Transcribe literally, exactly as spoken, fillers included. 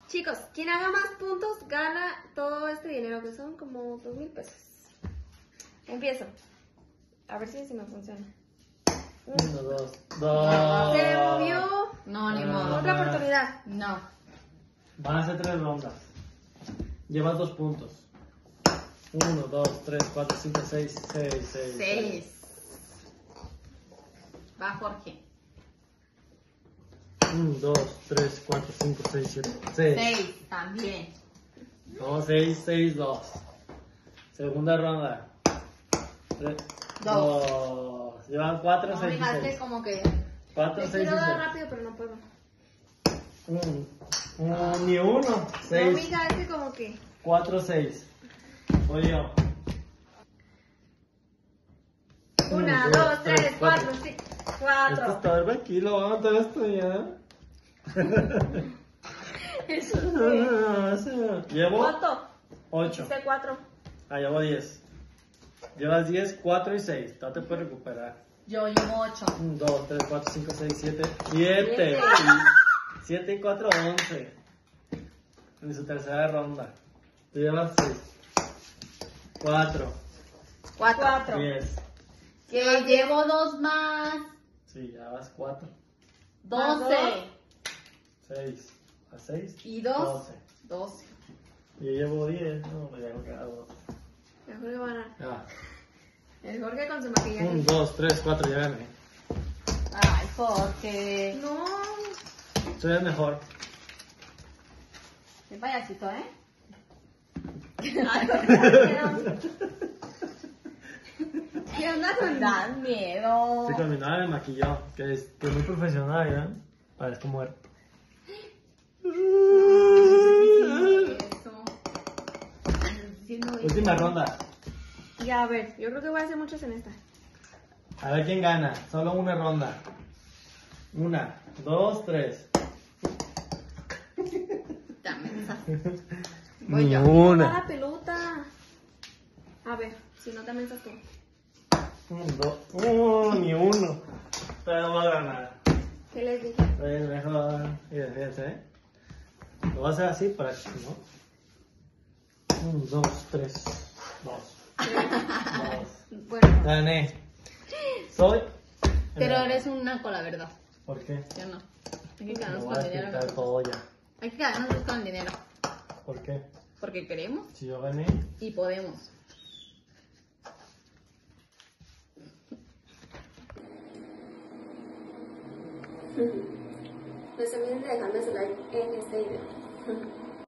Chicos, quien haga más puntos gana todo este dinero, que son como dos mil pesos. Empiezo. A ver si, si me funciona. Uno, dos, dos. Se me movió. No, ni Ah. modo. Otra oportunidad. No. Van a ser tres rondas. Llevas dos puntos. Uno, dos, tres, cuatro, cinco, seis, seis, seis. Seis. Va Jorge. Uno, dos, tres, cuatro, cinco, seis, siete. Seis. Seis. También. No, seis, seis, dos. Segunda ronda. Tres, Dos. dos. Llevan cuatro, No, seis y mira, es seis. que como que... Cuatro, Le seis y quiero dar seis. rápido, pero no puedo. Un, un, ni uno. No, Seis. mija, es que como que... Cuatro, seis. Voy yo. Una, Uno, dos, tres, cuatro, cuatro. cinco, Esto cuatro. está verba aquí, lo vamos a meter esto ya. Eso sí. Llevo ¿Cuánto? ocho. Hice cuatro. Ah, llevo diez. Llevas diez, cuatro y seis. No te puedes recuperar. Yo llevo ocho. uno, dos, tres, cuatro, cinco, seis, siete. siete. Siete. siete y cuatro, once. En su tercera ronda. Tú llevas seis. cuatro. Cuatro. Cuatro. diez. Que llevo dos más. Sí, ya vas cuatro. Doce. seis. ¿A seis? Y dos. doce. Doce. Yo llevo diez. No, me llevo cada dos. Mejor que van a... Ya. El Jorge con su maquillaje. uno, dos, tres, cuatro, ya gané. Ay, Jorge. No. Tú eres mejor. Qué payasito, ¿eh? ¿Qué onda con...? Dan miedo. Sí, con mi novia me maquilló, que es, que es muy profesional, ¿ya? Parezco muerto. Eso. Diciendo eso. Última ronda. Ya, a ver, yo creo que voy a hacer muchos en esta. A ver quién gana. Solo una ronda. Una, dos, tres. También esa. Ni Voy yo. ¡A una. la pelota! A ver, si no también estás tú. Un, dos, uh, ni uno. Pero voy a ganar. ¿Qué les dije? Es mejor. Fíjense, fíjense, ¿eh? Lo voy a hacer así para que, ¿no? Un, dos, tres, dos. Dos. Bueno, Gané. Soy. Pero eres un naco, la verdad. ¿Por qué? Yo no. Hay que Me quedarnos voy con a el dinero. quitar nosotros. todo ya. Hay que quedarnos con el dinero. ¿Por qué? Porque queremos Si yo gané. y podemos. no se olviden de dejarme su like en este video.